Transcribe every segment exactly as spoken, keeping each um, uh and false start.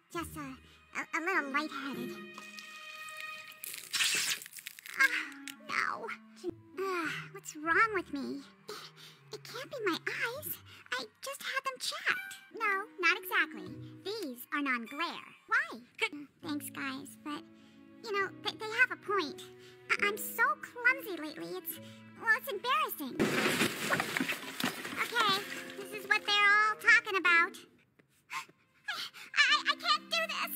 just uh, a, a little lightheaded. Oh, no. Uh, what's wrong with me? It, it can't be my eyes. I just had them checked. No, not exactly. These are non-glare. Why? Thanks, guys, but, you know, th they have a point. I I'm so clumsy lately, it's, well, it's embarrassing. Okay, this is what they're all talking about. I, I, I can't do this.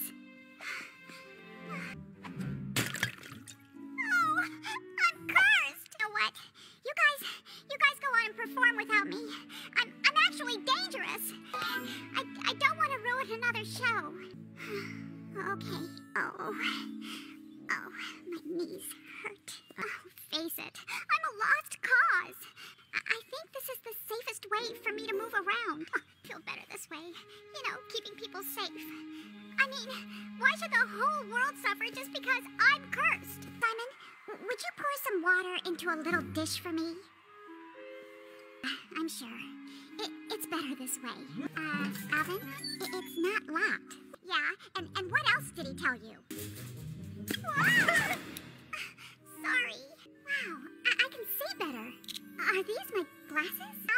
Oh, I'm cursed. You know what? You guys, you guys go on and perform without me. I'm, I'm actually dangerous. I, I don't want to ruin another show. Okay. Oh, oh, my knees hurt. Oh, face it, I'm a lost cause. I, I think this is the safest way for me to move around. Oh, I feel better this way. You know, keeping people safe. I mean, why should the whole world suffer just because I'm cursed? Simon, would you pour some water into a little dish for me? I'm sure. It, it's better this way. Uh, Alvinnn, it, it's not locked. Yeah, and, and what else did he tell you? Sorry. Wow, I, I can see better. Are these my glasses?